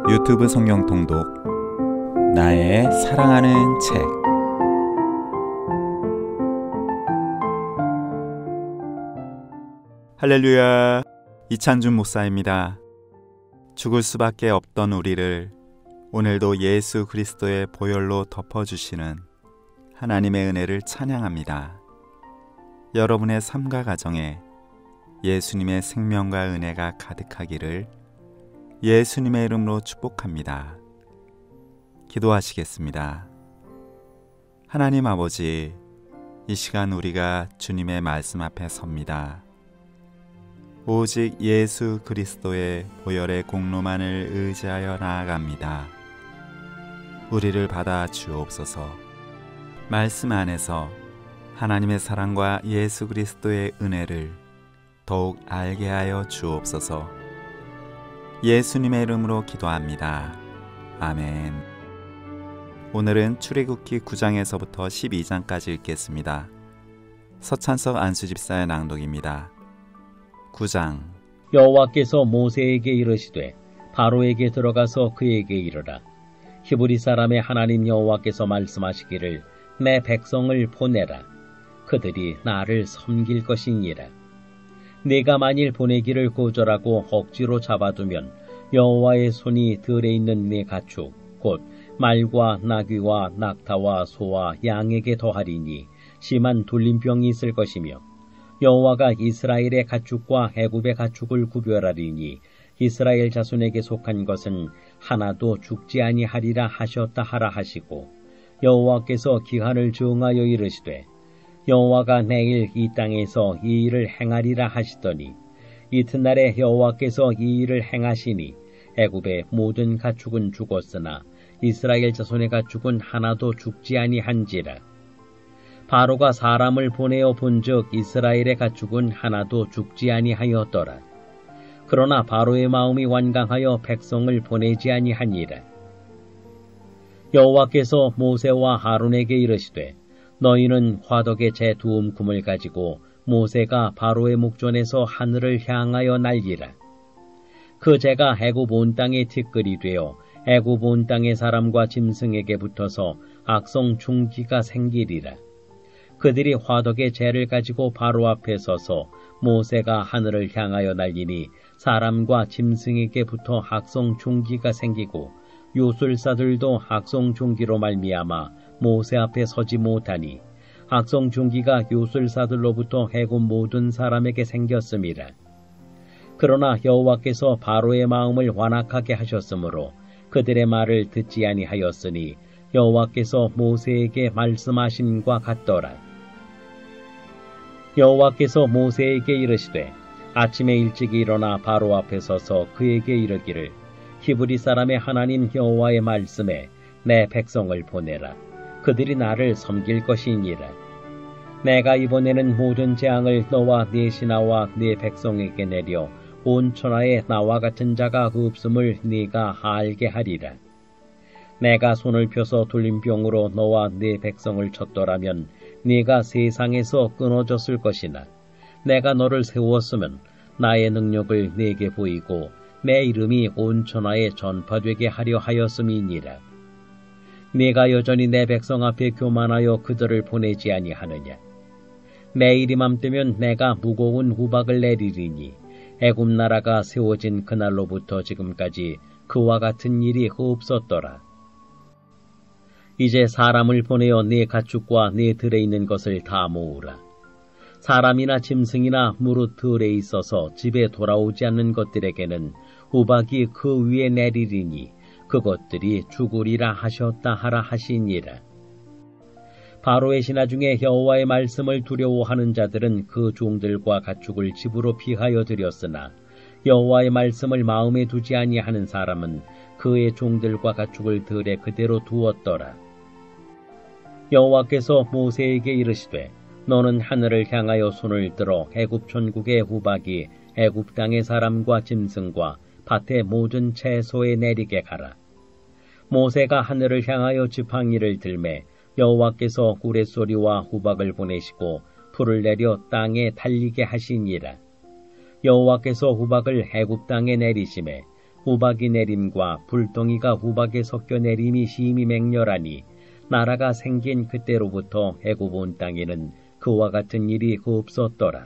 유튜브 성경 통독 나의 사랑하는 책. 할렐루야, 이찬준 목사입니다. 죽을 수밖에 없던 우리를 오늘도 예수 그리스도의 보혈로 덮어주시는 하나님의 은혜를 찬양합니다. 여러분의 삶과 가정에 예수님의 생명과 은혜가 가득하기를 예수님의 이름으로 축복합니다. 기도하시겠습니다. 하나님 아버지, 이 시간 우리가 주님의 말씀 앞에 섭니다. 오직 예수 그리스도의 보혈의 공로만을 의지하여 나아갑니다. 우리를 받아 주옵소서. 말씀 안에서 하나님의 사랑과 예수 그리스도의 은혜를 더욱 알게 하여 주옵소서. 예수님의 이름으로 기도합니다. 아멘. 오늘은 출애굽기 9장에서부터 12장까지 읽겠습니다. 서찬석 안수집사의 낭독입니다. 9장. 여호와께서 모세에게 이르시되 바로에게 들어가서 그에게 이르라. 히브리 사람의 하나님 여호와께서 말씀하시기를 내 백성을 보내라. 그들이 나를 섬길 것이니라. 네가 만일 보내기를 거절하고 억지로 잡아두면 여호와의 손이 들에 있는 네 가축 곧 말과 나귀와 낙타와 소와 양에게 더하리니 심한 돌림병이 있을 것이며 여호와가 이스라엘의 가축과 애굽의 가축을 구별하리니 이스라엘 자손에게 속한 것은 하나도 죽지 아니하리라 하셨다 하라 하시고 여호와께서 기한을 정하여 이르시되 여호와가 내일 이 땅에서 이 일을 행하리라 하시더니 이튿날에 여호와께서 이 일을 행하시니 애굽의 모든 가축은 죽었으나 이스라엘 자손의 가축은 하나도 죽지 아니한지라. 바로가 사람을 보내어 본즉 이스라엘의 가축은 하나도 죽지 아니하였더라. 그러나 바로의 마음이 완강하여 백성을 보내지 아니하니라. 여호와께서 모세와 아론에게 이르시되 너희는 화덕의 재 두 움큼을 가지고 모세가 바로의 목전에서 하늘을 향하여 날리라. 그 재가 애굽 온 땅의 티끌이 되어 애굽 온 땅의 사람과 짐승에게 붙어서 악성 충기가 생기리라. 그들이 화덕의 재를 가지고 바로 앞에 서서 모세가 하늘을 향하여 날리니 사람과 짐승에게 붙어 악성 충기가 생기고 요술사들도 악성 충기로 말미암아 모세 앞에 서지 못하니 악성 충기가 요술사들로부터 애굽 모든 사람에게 생겼음이라. 그러나 여호와께서 바로의 마음을 완악하게 하셨으므로 그들의 말을 듣지 아니하였으니 여호와께서 모세에게 말씀하심과 같더라. 여호와께서 모세에게 이르시되 아침에 일찍 일어나 바로 앞에 서서 그에게 이르기를 히브리 사람의 하나님 여호와의 말씀에 내 백성을 보내라. 그들이 나를 섬길 것이니라. 내가 이번에는 모든 재앙을 너와 네 신하와 네 백성에게 내려 온 천하에 나와 같은 자가 없음을 네가 알게 하리라. 내가 손을 펴서 돌림병으로 너와 네 백성을 쳤더라면 네가 세상에서 끊어졌을 것이나 내가 너를 세웠으면 나의 능력을 네게 보이고 내 이름이 온 천하에 전파되게 하려 하였음이니라. 네가 여전히 내 백성 앞에 교만하여 그들을 보내지 아니하느냐. 내일 이맘때면 내가 무거운 우박을 내리리니 애굽 나라가 세워진 그날로부터 지금까지 그와 같은 일이 없었더라. 이제 사람을 보내어 네 가축과 네 들에 있는 것을 다 모으라. 사람이나 짐승이나 무릇 들에 있어서 집에 돌아오지 않는 것들에게는 우박이 그 위에 내리리니 그것들이 죽으리라 하셨다 하라 하시니라. 바로의 신하 중에 여호와의 말씀을 두려워하는 자들은 그 종들과 가축을 집으로 피하여 들였으나 여호와의 말씀을 마음에 두지 아니하는 사람은 그의 종들과 가축을 들에 그대로 두었더라. 여호와께서 모세에게 이르시되 너는 하늘을 향하여 손을 들어 애굽 전국의 우박이 애굽 땅의 사람과 짐승과 밭의 모든 채소에 내리게 가라. 모세가 하늘을 향하여 지팡이를 들매 여호와께서 우레소리와 우박을 보내시고 풀을 내려 땅에 달리게 하시니라. 여호와께서 우박을 애굽 땅에 내리심에 우박이 내림과 불덩이가 우박에 섞여 내림이 심히 맹렬하니 나라가 생긴 그때로부터 애굽 온 땅에는 그와 같은 일이 없었더라.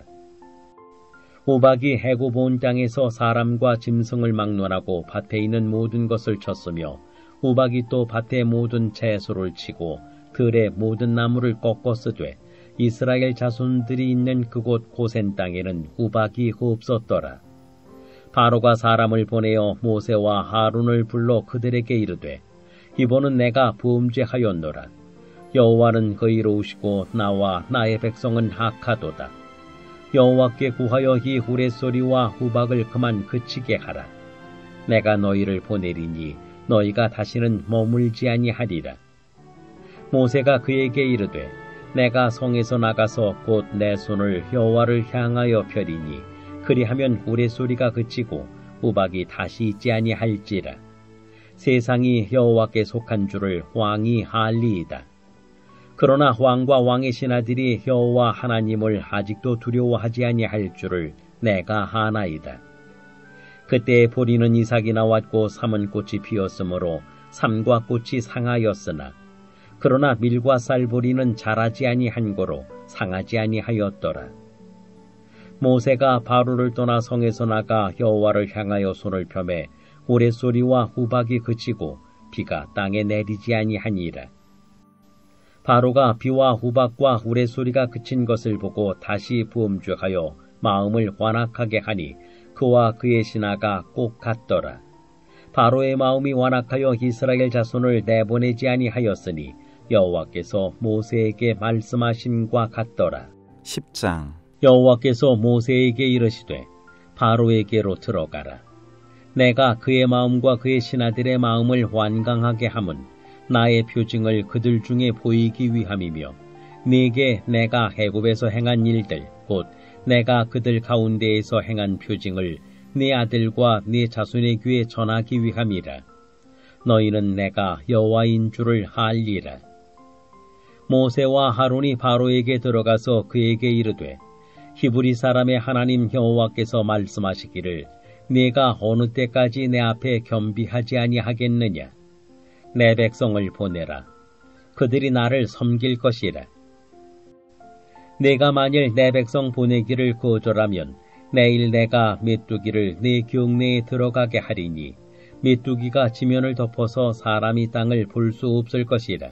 우박이 애굽 온 땅에서 사람과 짐승을 막론하고 밭에 있는 모든 것을 쳤으며 우박이 또 밭의 모든 채소를 치고 들의 모든 나무를 꺾었으되 이스라엘 자손들이 있는 그곳 고센 땅에는 우박이 없었더라. 바로가 사람을 보내어 모세와 하룬을 불러 그들에게 이르되 이번은 내가 범죄하였노라. 여호와는 의로우시고 나와 나의 백성은 악하도다. 여호와께 구하여 이 우레소리와 우박을 그만 그치게 하라. 내가 너희를 보내리니 너희가 다시는 머물지 아니하리라. 모세가 그에게 이르되 내가 성에서 나가서 곧 내 손을 여호와를 향하여 펴리니 그리하면 우레소리가 그치고 우박이 다시 있지 아니할지라. 세상이 여호와께 속한 줄을 왕이 알리이다. 그러나 왕과 왕의 신하들이 여호와 하나님을 아직도 두려워하지 아니할 줄을 내가 아나이다. 그때 보리는 이삭이 나왔고 삼은 꽃이 피었으므로 삼과 꽃이 상하였으나 그러나 밀과 쌀보리는 자라지 아니한 고로 상하지 아니하였더라. 모세가 바로를 떠나 성에서 나가 여호와를 향하여 손을 펴매 우레소리와 우박이 그치고 비가 땅에 내리지 아니하니라. 바로가 비와 우박과 우레소리가 그친 것을 보고 다시 범죄하여 마음을 완악하게 하니 그와 그의 신하가 꼭 같더라. 바로의 마음이 완악하여 이스라엘 자손을 내보내지 아니하였으니 여호와께서 모세에게 말씀하심과 같더라. 10장. 여호와께서 모세에게 이르시되 바로에게로 들어가라. 내가 그의 마음과 그의 신하들의 마음을 완강하게 함은 나의 표징을 그들 중에 보이기 위함이며 네게 내가 애굽에서 행한 일들 곧 내가 그들 가운데에서 행한 표징을 네 아들과 네 자손의 귀에 전하기 위함이라. 너희는 내가 여호와인 줄을 알리라. 모세와 하룬이 바로에게 들어가서 그에게 이르되 히브리 사람의 하나님 여호와께서 말씀하시기를 네가 어느 때까지 내 앞에 겸비하지 아니하겠느냐. 내 백성을 보내라. 그들이 나를 섬길 것이라. 내가 만일 내 백성 보내기를 거절하면 내일 내가 메뚜기를 내 경내에 들어가게 하리니 메뚜기가 지면을 덮어서 사람이 땅을 볼 수 없을 것이라.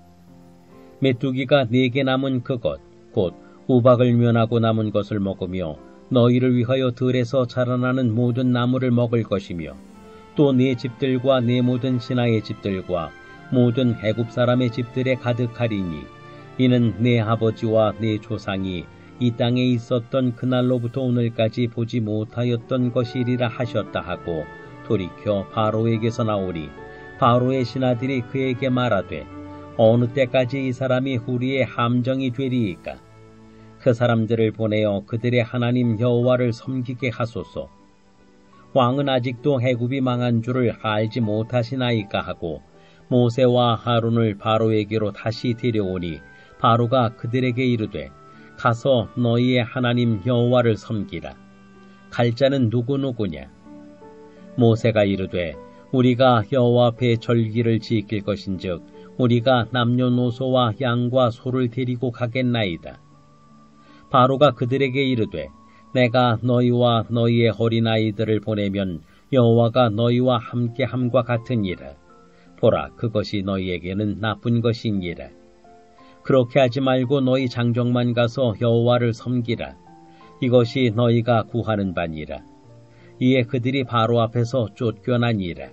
메뚜기가 네게 남은 그것 곧 우박을 면하고 남은 것을 먹으며 너희를 위하여 들에서 자라나는 모든 나무를 먹을 것이며 또 네 집들과 네 모든 신하의 집들과 모든 애굽 사람의 집들에 가득하리니 이는 내 아버지와 내 조상이 이 땅에 있었던 그날로부터 오늘까지 보지 못하였던 것이리라 하셨다 하고 돌이켜 바로에게서 나오니 바로의 신하들이 그에게 말하되 어느 때까지 이 사람이 우리의 함정이 되리이까. 그 사람들을 보내어 그들의 하나님 여호와를 섬기게 하소서. 왕은 아직도 애굽이 망한 줄을 알지 못하시나이까 하고 모세와 하룬을 바로에게로 다시 데려오니 바로가 그들에게 이르되 가서 너희의 하나님 여호와를 섬기라. 갈 자는 누구누구냐. 모세가 이르되 우리가 여호와 앞에 절기를 지킬 것인즉 우리가 남녀노소와 양과 소를 데리고 가겠나이다. 바로가 그들에게 이르되 내가 너희와 너희의 어린아이들을 보내면 여호와가 너희와 함께함과 같으니라. 보라, 그것이 너희에게는 나쁜 것이니라. 그렇게 하지 말고 너희 장정만 가서 여호와를 섬기라. 이것이 너희가 구하는 바니라. 이에 그들이 바로 앞에서 쫓겨나니라.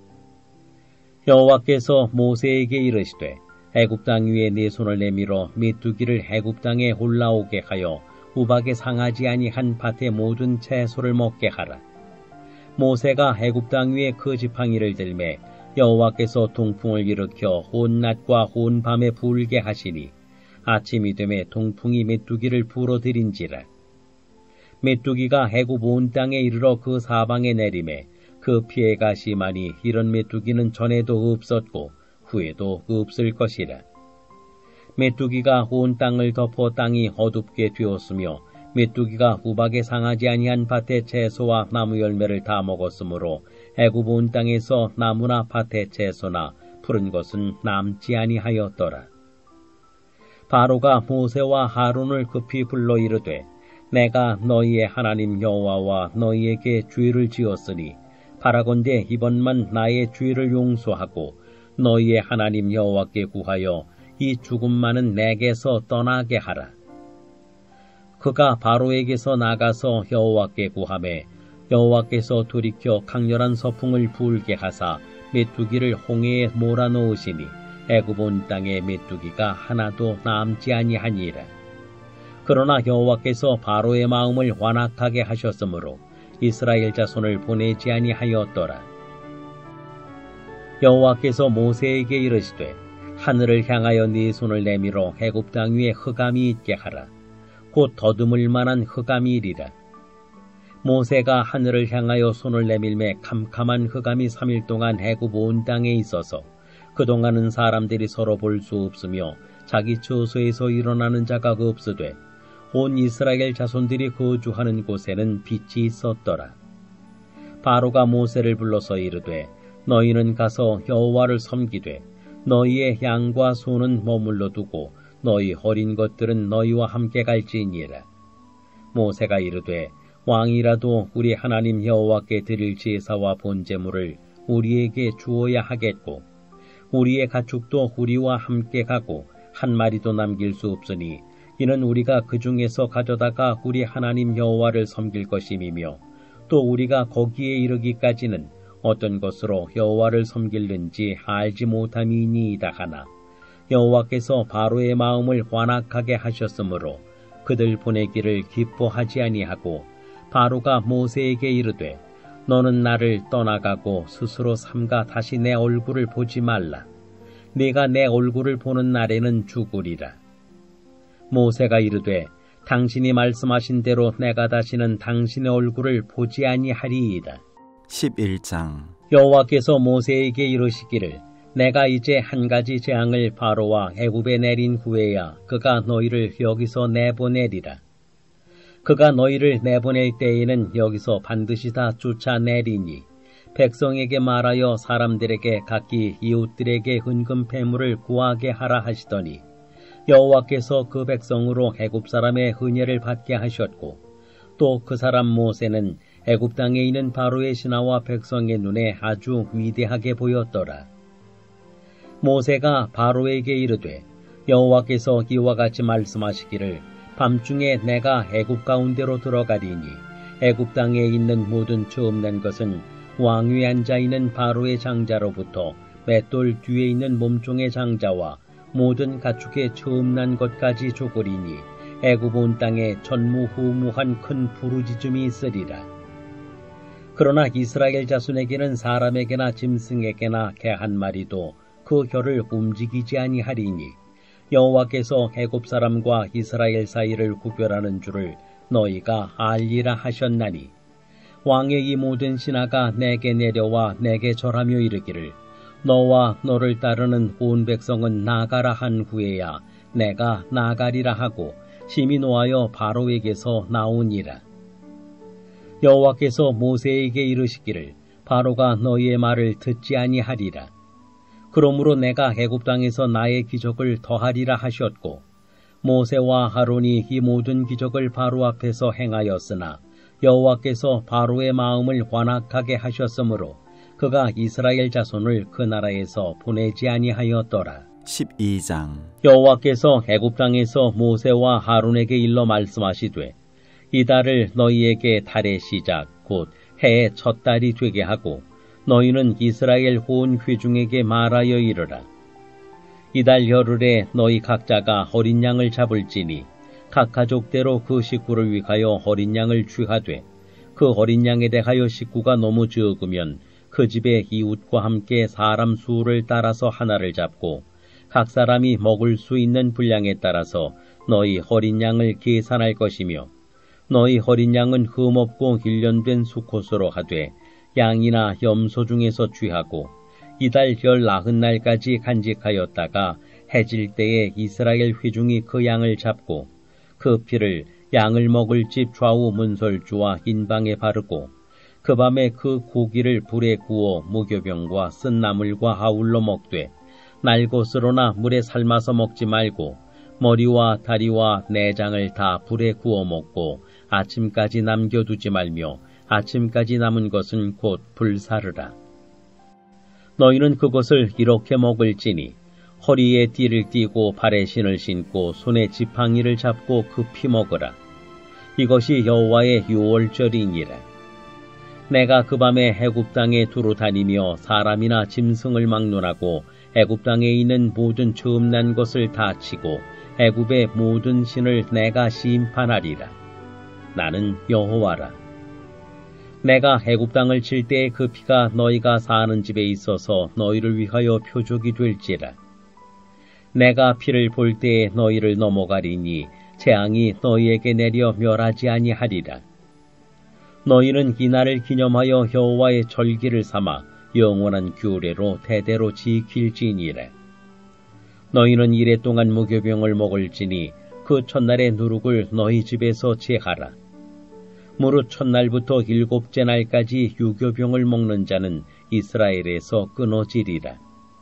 여호와께서 모세에게 이르시되 애굽 땅 위에 네 손을 내밀어 메뚜기를 애굽 땅에 올라오게 하여 우박에 상하지 아니한 밭의 모든 채소를 먹게 하라. 모세가 애굽 땅 위에 그 지팡이를 들매 여호와께서 동풍을 일으켜 온 낮과 온 밤에 불게 하시니 아침이 되매 동풍이 메뚜기를 불어들인지라. 메뚜기가 애굽 온 땅에 이르러 그 사방에 내리매 그 피해가 심하니 이런 메뚜기는 전에도 없었고 후에도 없을 것이라. 메뚜기가 온 땅을 덮어 땅이 어둡게 되었으며 메뚜기가 우박에 상하지 아니한 밭의 채소와 나무 열매를 다 먹었으므로 애굽 온 땅에서 나무나 밭의 채소나 푸른 것은 남지 아니하였더라. 바로가 모세와 하론을 급히 불러 이르되 내가 너희의 하나님 여호와와 너희에게 죄를 지었으니 바라건대 이번만 나의 죄를 용서하고 너희의 하나님 여호와께 구하여 이 죽음만은 내게서 떠나게 하라. 그가 바로에게서 나가서 여호와께 구하매 여호와께서 돌이켜 강렬한 서풍을 불게 하사 메뚜기를 홍해에 몰아넣으시니 애굽 온 땅에 메뚜기가 하나도 남지 아니하니라. 그러나 여호와께서 바로의 마음을 완악하게 하셨으므로 이스라엘 자손을 보내지 아니하였더라. 여호와께서 모세에게 이르시되 하늘을 향하여 네 손을 내밀어 애굽 땅 위에 흑암이 있게 하라. 곧 더듬을 만한 흑암이리라. 모세가 하늘을 향하여 손을 내밀매 캄캄한 흑암이 3일 동안 애굽 온 땅에 있어서 그동안은 사람들이 서로 볼 수 없으며 자기 처소에서 일어나는 자가 없으되 온 이스라엘 자손들이 거주하는 곳에는 빛이 있었더라. 바로가 모세를 불러서 이르되 너희는 가서 여호와를 섬기되 너희의 양과 소는 머물러 두고 너희 어린 것들은 너희와 함께 갈지니라. 모세가 이르되 왕이라도 우리 하나님 여호와께 드릴 제사와 번제물을 우리에게 주어야 하겠고 우리의 가축도 우리와 함께 가고 한 마리도 남길 수 없으니 이는 우리가 그 중에서 가져다가 우리 하나님 여호와를 섬길 것임이며 또 우리가 거기에 이르기까지는 어떤 것으로 여호와를 섬길는지 알지 못함이니이다 하나 여호와께서 바로의 마음을 완악하게 하셨으므로 그들 보내기를 기뻐하지 아니하고 바로가 모세에게 이르되 너는 나를 떠나가고 스스로 삼가 다시 내 얼굴을 보지 말라. 네가 내 얼굴을 보는 날에는 죽으리라. 모세가 이르되 당신이 말씀하신 대로 내가 다시는 당신의 얼굴을 보지 아니하리이다. 11장 여호와께서 모세에게 이르시기를 내가 이제 한 가지 재앙을 바로와 애굽에 내린 후에야 그가 너희를 여기서 내보내리라. 그가 너희를 내보낼 때에는 여기서 반드시 다 쫓아내리니 백성에게 말하여 사람들에게 각기 이웃들에게 은금 패물을 구하게 하라 하시더니 여호와께서 그 백성으로 애굽 사람의 은혜를 받게 하셨고 또 그 사람 모세는 애굽 땅에 있는 바로의 신하와 백성의 눈에 아주 위대하게 보였더라. 모세가 바로에게 이르되 여호와께서 이와 같이 말씀하시기를 밤중에 내가 애굽 가운데로 들어가리니 애굽 땅에 있는 모든 처음 난 것은 왕위에 앉아있는 바로의 장자로부터 맷돌 뒤에 있는 몸종의 장자와 모든 가축의 처음 난 것까지 죽으리니 애굽 온 땅에 전무후무한 큰 부르짖음이 있으리라. 그러나 이스라엘 자손에게는 사람에게나 짐승에게나 개 한 마리도 그 혀를 움직이지 아니하리니 여호와께서 애굽 사람과 이스라엘 사이를 구별하는 줄을 너희가 알리라 하셨나니 왕의 이 모든 신하가 내게 내려와 내게 절하며 이르기를 너와 너를 따르는 온 백성은 나가라 한 후에야 내가 나가리라 하고 심히 노하여 바로에게서 나오니라. 여호와께서 모세에게 이르시기를 바로가 너희의 말을 듣지 아니하리라. 그러므로 내가 애굽 땅에서 나의 기적을 더하리라 하셨고 모세와 하론이 이 모든 기적을 바로 앞에서 행하였으나 여호와께서 바로의 마음을 완악하게 하셨으므로 그가 이스라엘 자손을 그 나라에서 보내지 아니하였더라. 12장 여호와께서 애굽 땅에서 모세와 하론에게 일러 말씀하시되 이 달을 너희에게 달의 시작 곧 해의 첫 달이 되게 하고 너희는 이스라엘 온 회중에게 말하여 이르라. 이달 열흘에 너희 각자가 어린 양을 잡을지니 각 가족대로 그 식구를 위하여 어린 양을 취하되 그 어린 양에 대하여 식구가 너무 적으면 그 집의 이웃과 함께 사람 수를 따라서 하나를 잡고 각 사람이 먹을 수 있는 분량에 따라서 너희 어린 양을 계산할 것이며 너희 어린 양은 흠없고 일련된 수컷으로 하되 양이나 염소 중에서 취하고 이달 19날까지 간직하였다가 해질 때에 이스라엘 회중이 그 양을 잡고 그 피를 양을 먹을 집 좌우 문설주와 인방에 바르고 그 밤에 그 고기를 불에 구워 무교병과 쓴 나물과 아울러 먹되 날것으로나 물에 삶아서 먹지 말고 머리와 다리와 내장을 다 불에 구워 먹고 아침까지 남겨두지 말며 아침까지 남은 것은 곧 불사르라. 너희는 그것을 이렇게 먹을지니 허리에 띠를 띠고 발에 신을 신고 손에 지팡이를 잡고 급히 먹으라. 이것이 여호와의 유월절이니라. 내가 그 밤에 애굽 땅에 두루 다니며 사람이나 짐승을 막론하고 애굽 땅에 있는 모든 처음 난 것을 다 치고 애굽의 모든 신을 내가 심판하리라. 나는 여호와라. 내가 애굽 땅을 칠 때에 그 피가 너희가 사는 집에 있어서 너희를 위하여 표적이 될지라. 내가 피를 볼 때에 너희를 넘어가리니 재앙이 너희에게 내려 멸하지 아니하리라. 너희는 이날을 기념하여 여호와의 절기를 삼아 영원한 규례로 대대로 지킬지니라. 너희는 이래 동안 무교병을 먹을지니 그 첫날의 누룩을 너희 집에서 제하라. 무릇 첫날부터 일곱째 날까지 유교병을 먹는 자는 이스라엘에서 끊어지리라.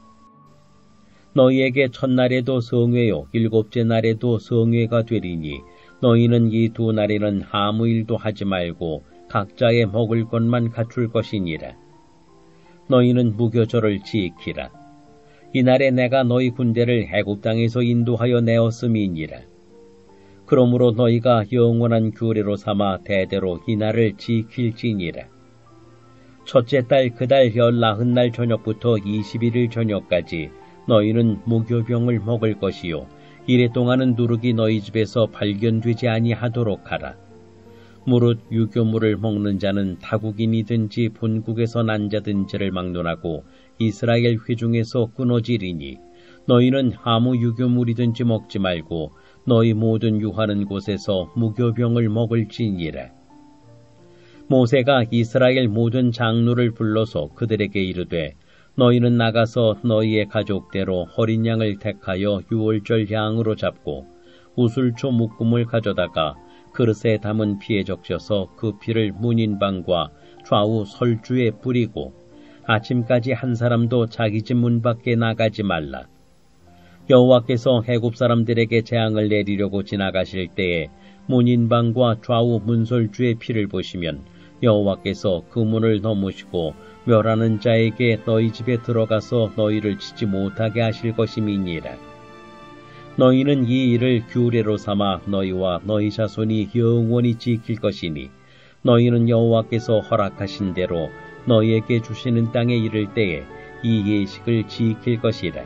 너희에게 첫날에도 성회요 일곱째 날에도 성회가 되리니 너희는 이 두 날에는 아무 일도 하지 말고 각자의 먹을 것만 갖출 것이니라. 너희는 무교절을 지키라. 이날에 내가 너희 군대를 애굽 땅에서 인도하여 내었음이니라. 그러므로 너희가 영원한 규례로 삼아 대대로 이날을 지킬지니라. 첫째 달 그 달 14날 저녁부터 21일 저녁까지 너희는 무교병을 먹을 것이요 이래 동안은 누룩이 너희 집에서 발견되지 아니하도록 하라. 무릇 유교물을 먹는 자는 타국인이든지 본국에서 난 자든지를 막론하고 이스라엘 회중에서 끊어지리니 너희는 아무 유교물이든지 먹지 말고 너희 모든 유하는 곳에서 무교병을 먹을지니라. 모세가 이스라엘 모든 장로를 불러서 그들에게 이르되 너희는 나가서 너희의 가족대로 어린 양을 택하여 유월절 양으로 잡고 우슬초 묶음을 가져다가 그릇에 담은 피에 적셔서 그 피를 문인방과 좌우 설주에 뿌리고 아침까지 한 사람도 자기 집 문 밖에 나가지 말라. 여호와께서 애굽 사람들에게 재앙을 내리려고 지나가실 때에 문인방과 좌우 문설주의 피를 보시면 여호와께서 그 문을 넘으시고 멸하는 자에게 너희 집에 들어가서 너희를 치지 못하게 하실 것임이니라. 너희는 이 일을 규례로 삼아 너희와 너희 자손이 영원히 지킬 것이니 너희는 여호와께서 허락하신 대로 너희에게 주시는 땅에 이를 때에 이 예식을 지킬 것이라.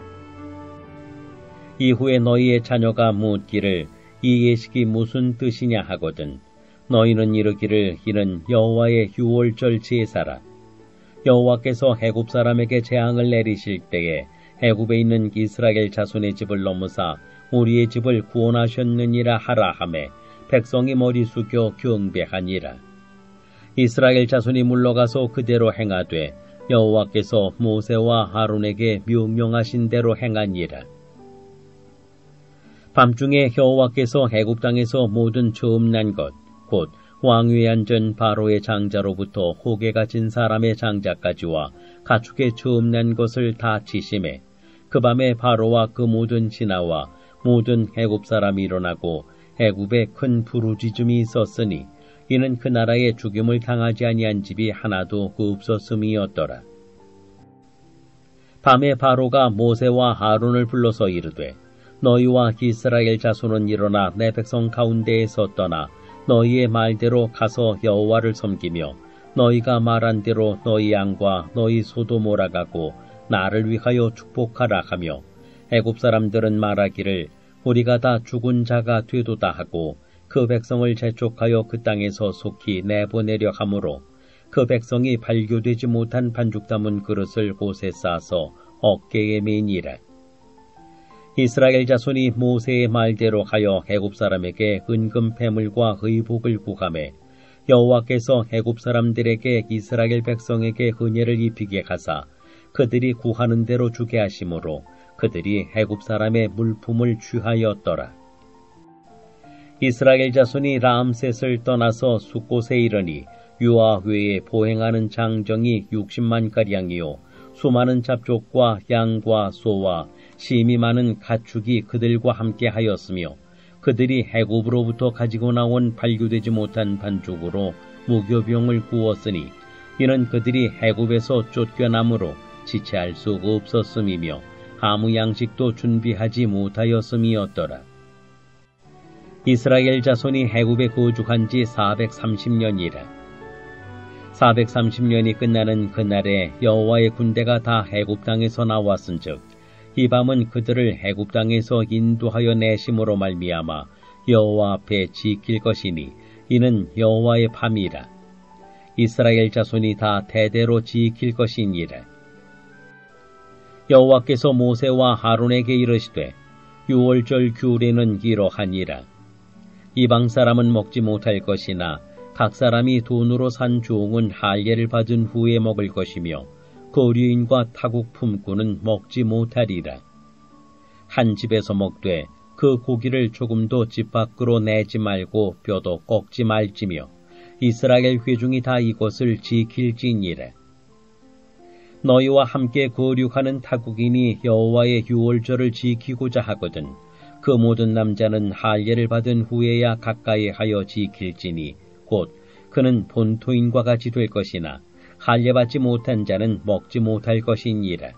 이후에 너희의 자녀가 묻기를 이 예식이 무슨 뜻이냐 하거든 너희는 이르기를 이는 여호와의 유월절 제사라. 여호와께서 애굽 사람에게 재앙을 내리실 때에 애굽에 있는 이스라엘 자손의 집을 넘으사 우리의 집을 구원하셨느니라 하라 하매 백성이 머리 숙여 경배하니라. 이스라엘 자손이 물러가서 그대로 행하되 여호와께서 모세와 아론에게 명령하신 대로 행하니라. 밤중에 여호와께서 애굽 땅에서 모든 처음 난 것 곧 왕위에 앉은 바로의 장자로부터 호게 가진 사람의 장자까지와 가축의 처음 난 것을 다 치심해 그 밤에 바로와 그 모든 신하와 모든 애굽 사람이 일어나고 애굽에 큰 부르짖음이 있었으니 이는 그 나라에 죽임을 당하지 아니한 집이 하나도 없었음이었더라. 밤에 바로가 모세와 아론을 불러서 이르되 너희와 이스라엘 자손은 일어나 내 백성 가운데에서 떠나 너희의 말대로 가서 여호와를 섬기며 너희가 말한 대로 너희 양과 너희 소도 몰아가고 나를 위하여 축복하라 하며 애굽 사람들은 말하기를 우리가 다 죽은 자가 되도다 하고 그 백성을 재촉하여 그 땅에서 속히 내보내려 하므로 그 백성이 발교되지 못한 반죽 담은 그릇을 곳에 싸서 어깨에 매니라. 이스라엘 자손이 모세의 말대로 하여 애굽 사람에게 은금 패물과 의복을 구하매 여호와께서 애굽 사람들에게 이스라엘 백성에게 은혜를 입히게 하사 그들이 구하는 대로 주게 하심으로 그들이 애굽 사람의 물품을 취하였더라. 이스라엘 자손이 라암셋을 떠나서 숫곳에 이르니 유아 외에 보행하는 장정이 60만가량이요 수많은 잡족과 양과 소와 심이 많은 가축이 그들과 함께 하였으며 그들이 애굽으로부터 가지고 나온 발교되지 못한 반죽으로 무교병을 구웠으니 이는 그들이 애굽에서 쫓겨남으로 지체할 수가 없었음이며 아무 양식도 준비하지 못하였음이었더라. 이스라엘 자손이 애굽에 거주한 지 430년이라. 430년이 끝나는 그날에 여호와의 군대가 다 애굽 땅에서 나왔은즉 이 밤은 그들을 애굽 땅에서 인도하여 내심으로 말미암아 여호와 앞에 지킬 것이니 이는 여호와의 밤이라. 이스라엘 자손이 다 대대로 지킬 것이니라. 여호와께서 모세와 아론에게 이르시되 유월절 규례는 이러하니라. 이방 사람은 먹지 못할 것이나 각 사람이 돈으로 산 종은 할례를 받은 후에 먹을 것이며 거류인과 타국 품꾼은 먹지 못하리라. 한 집에서 먹되 그 고기를 조금도 집 밖으로 내지 말고 뼈도 꺾지 말지며 이스라엘 회중이 다 이것을 지킬지니라. 너희와 함께 거류하는 타국인이 여호와의 유월절을 지키고자 하거든 그 모든 남자는 할례를 받은 후에야 가까이 하여 지킬지니 곧 그는 본토인과 같이 될 것이나 할례받지 못한 자는 먹지 못할 것이니라.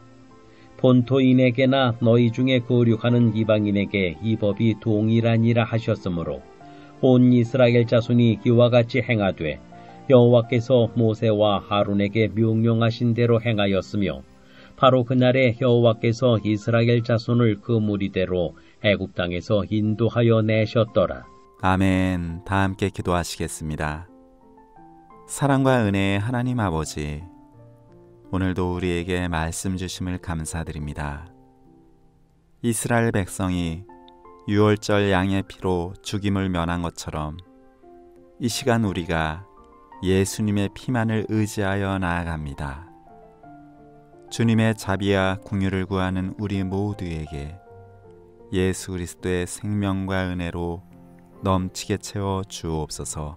본토인에게나 너희 중에 거류하는 이방인에게 이 법이 동일하니라 하셨으므로 온 이스라엘 자손이 이와 같이 행하되 여호와께서 모세와 아론에게 명령하신 대로 행하였으며 바로 그날에 여호와께서 이스라엘 자손을 그 무리대로 애굽 땅에서 인도하여 내셨더라. 아멘. 다 함께 기도하시겠습니다. 사랑과 은혜의 하나님 아버지, 오늘도 우리에게 말씀 주심을 감사드립니다. 이스라엘 백성이 유월절 양의 피로 죽임을 면한 것처럼 이 시간 우리가 예수님의 피만을 의지하여 나아갑니다. 주님의 자비와 긍휼을 구하는 우리 모두에게 예수 그리스도의 생명과 은혜로 넘치게 채워 주옵소서.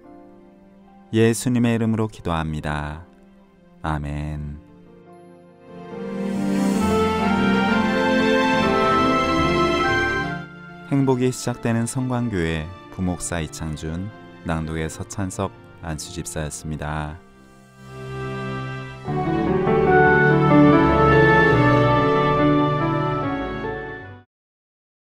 예수님의 이름으로 기도합니다. 아멘. 행복이 시작되는 성광교회 부목사 이창준, 낭독의 서찬석 안수집사였습니다.